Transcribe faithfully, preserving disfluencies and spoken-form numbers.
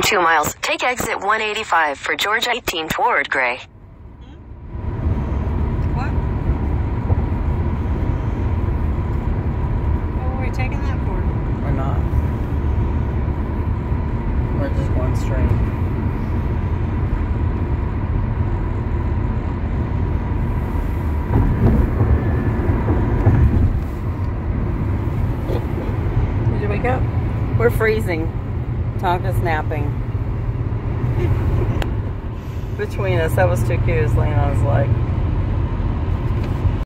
two miles, take exit one eighty-five for Georgia eighteen toward Gray. What? What were we taking that for? We're not. We're just going straight. Did you wake up? We're freezing. Tonka's napping. Between us, that was too cute. Laying on his leg.